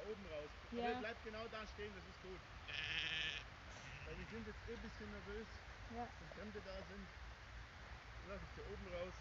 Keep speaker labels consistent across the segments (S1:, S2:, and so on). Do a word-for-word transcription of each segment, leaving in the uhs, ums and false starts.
S1: oben raus.
S2: Ja.
S1: Aber bleib genau da stehen, das ist gut. Weil die sind jetzt eh ein bisschen nervös,
S2: Ja.
S1: wenn Fremde da sind. Dann lass ich sie oben raus.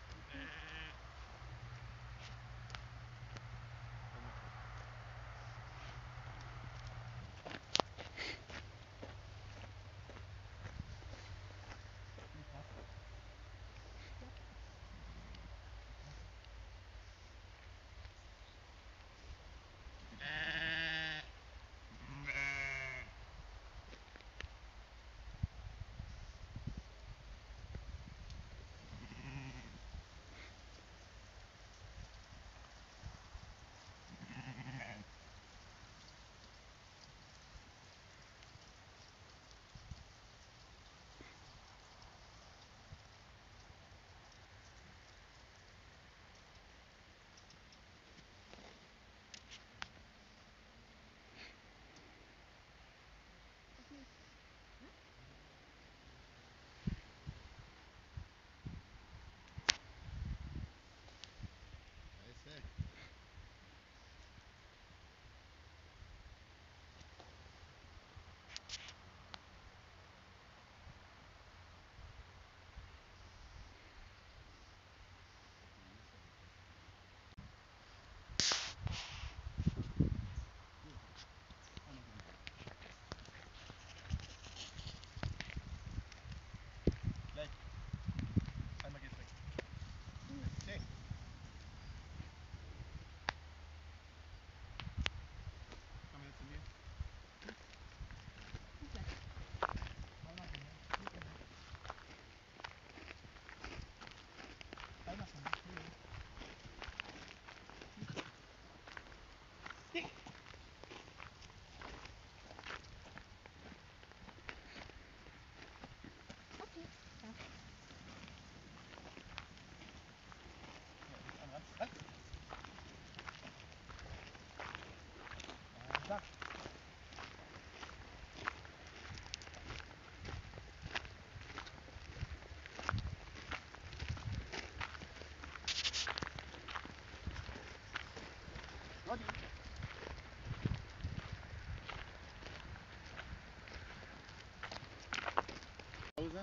S1: Gleich. Einmal geht's weg. Okay. Komm her zu mir. Einmal von mir. Einmal von mir.
S2: Okay. Ja.
S1: Zack. Roddy. Pause.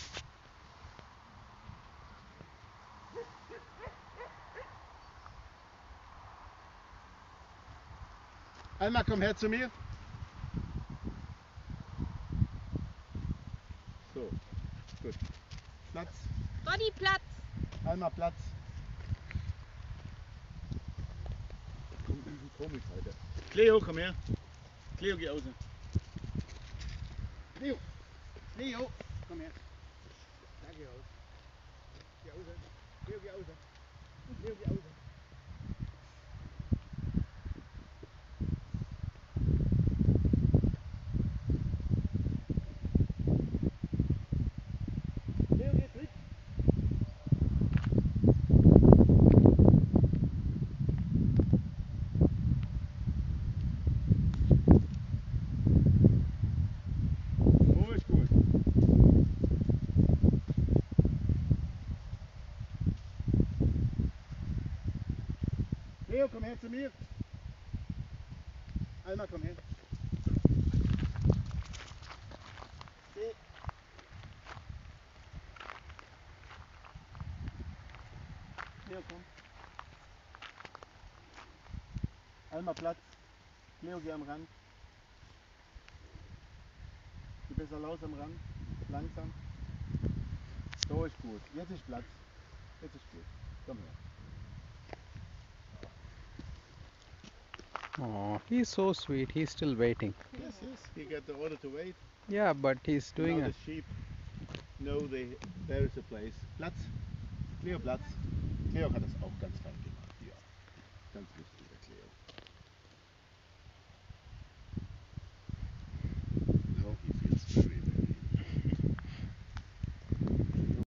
S1: Alma, komm her zu mir. So, gut. Platz.
S2: Roddy, Platz!
S1: Alma, Platz. Komm, irgendwie komisch heute. Cleo, komm her. Cleo, geh raus. Cleo. Cleo, komm her. Da geh raus. Geh raus. Cleo, geh raus. Cleo, geh raus. Cleo, geh zurück. So ist gut. Cleo, komm her zu mir. Alma, komm her. Geh. Cleo, komm. Alma, Platz. Cleo, geh am Rand. Geh besser laut am Rand. Langsam. So ist gut. Jetzt ist Platz. Jetzt ist gut. Komm her.
S3: Oh, he's so sweet. He's still waiting.
S1: Yes, yes. He got the order to wait.
S3: Yeah, but he's doing
S1: Now
S3: a
S1: the sheep know they, there is a place. Platz. Cleo, Platz. Cleo kann das auch ganz